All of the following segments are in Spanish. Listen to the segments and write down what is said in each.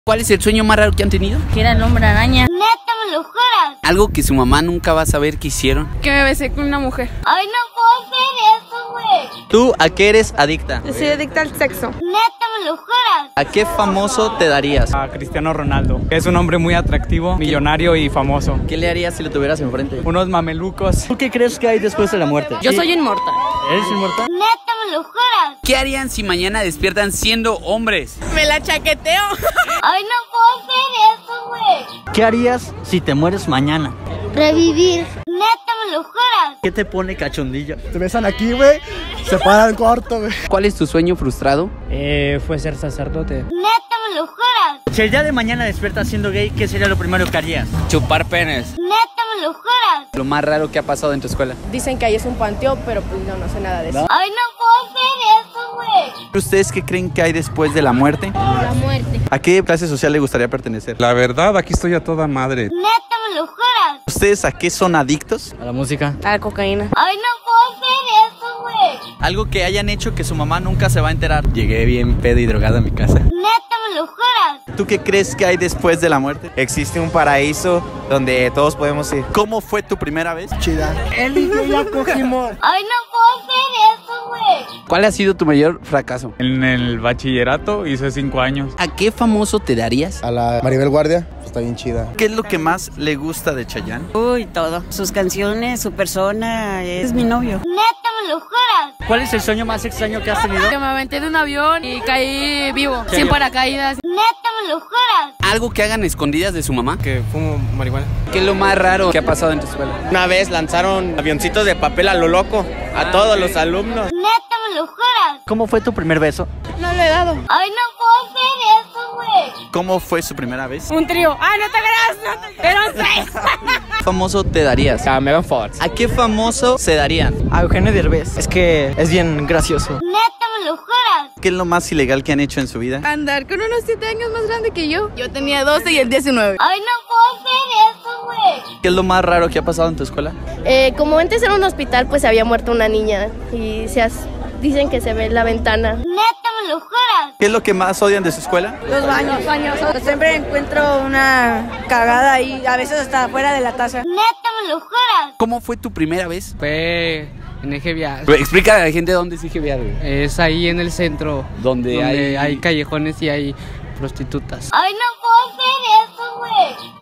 ¿Cuál es el sueño más raro que han tenido? Que era el hombre araña. ¿Neta me lo juras? Algo que su mamá nunca va a saber que hicieron. Que me besé con una mujer. Ay, no puedo hacer eso, güey. ¿Tú a qué eres adicta? Yo soy adicta al sexo. ¿Neta me lo juras? ¿A qué famoso te darías? A Cristiano Ronaldo. Es un hombre muy atractivo, millonario y famoso. ¿Qué le harías si lo tuvieras enfrente? Unos mamelucos. ¿Tú qué crees que hay después de la muerte? Yo soy inmortal. ¿Eres inmortal? ¿Neta me lo juras? ¿Qué harían si mañana despiertan siendo hombres? Me la chaqueteo. Ay, no puedo hacer eso, güey. ¿Qué harías si te mueres mañana? Revivir. ¿Neta me lo juras? ¿Qué te pone cachondillo? Te besan aquí, güey, se paran corto, güey. ¿Cuál es tu sueño frustrado? Fue ser sacerdote. ¿Neta me lo juras? Si el día de mañana despiertas siendo gay, ¿qué sería lo primero que harías? Chupar penes. ¿Neta me lo juras? Lo más raro que ha pasado en tu escuela. Dicen que ahí es un panteón, pero pues no sé nada de eso. Ay, no puedo hacer eso, güey. ¿Ustedes qué creen que hay después de la muerte? La muerte. ¿A qué clase social le gustaría pertenecer? La verdad, aquí estoy a toda madre. ¿Neta me lo juras? ¿Ustedes a qué son adictos? A la música. A la cocaína. Ay, no puedo hacer eso, güey. Algo que hayan hecho que su mamá nunca se va a enterar. Llegué bien pedo y drogado a mi casa. ¿Neta me lo juras? ¿Tú qué crees que hay después de la muerte? Existe un paraíso donde todos podemos ir. ¿Cómo fue tu primera vez? Chida. Él y yo ya cogimos. Ay, no puedo hacer eso, güey. ¿Cuál ha sido tu mayor fracaso? En el bachillerato hice 5 años. ¿A qué famoso te darías? A la Maribel Guardia, pues está bien chida. ¿Qué es lo que más le gusta de Chayanne? Uy, todo. Sus canciones, su persona. Es mi novio. ¿Neta me lo juras? ¿Cuál es el sueño más extraño que has tenido? Que me aventé de un avión y caí vivo. Sin paracaídas. ¿Neta me lo juras? ¿Algo que hagan escondidas de su mamá? Que fumo marihuana. ¿Qué es lo más raro que ha pasado en tu escuela? Una vez lanzaron avioncitos de papel a lo loco a todos los alumnos. ¿Neta me lo juras? ¿Cómo fue tu primer beso? No lo he dado. Ay, no puedo hacer eso, güey. ¿Cómo fue su primera vez? Un trío. ¡Ay, no te creas! ¡Eran 6! ¿Qué famoso te darías? A Megan Fox. ¿A qué famoso se darían? A Eugenio Derbez. Es que es bien gracioso. ¿Neta me lo juras? ¿Qué es lo más ilegal que han hecho en su vida? Andar con unos 7 años más grande que yo. Yo tenía 12 y él 19. Ay, no puedo hacer eso, güey. ¿Qué es lo más raro que ha pasado en tu escuela? Como antes era un hospital, pues se había muerto una niña y dicen que se ve en la ventana. ¿Neta me lo juras? ¿Qué es lo que más odian de su escuela? Los baños. Siempre encuentro una cagada ahí, a veces hasta fuera de la taza. ¿Neta me lo juras? ¿Cómo fue tu primera vez? Fue en Eje Vial. Explica a la gente dónde es Eje Vial, güey. Es ahí en el centro. Donde hay callejones y hay prostitutas. Ay, no puedo hacer eso, güey.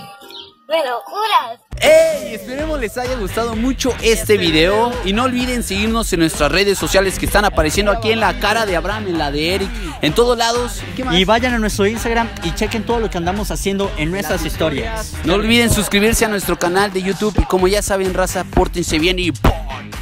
¿Me lo juras? ¡Ey! Esperemos les haya gustado mucho este video. Y no olviden seguirnos en nuestras redes sociales que están apareciendo aquí en la cara de Abraham, en la de Eric, en todos lados. ¿Qué más? Y vayan a nuestro Instagram y chequen todo lo que andamos haciendo en nuestras historias. No olviden suscribirse a nuestro canal de YouTube. Y como ya saben, raza, pórtense bien y ¡pum!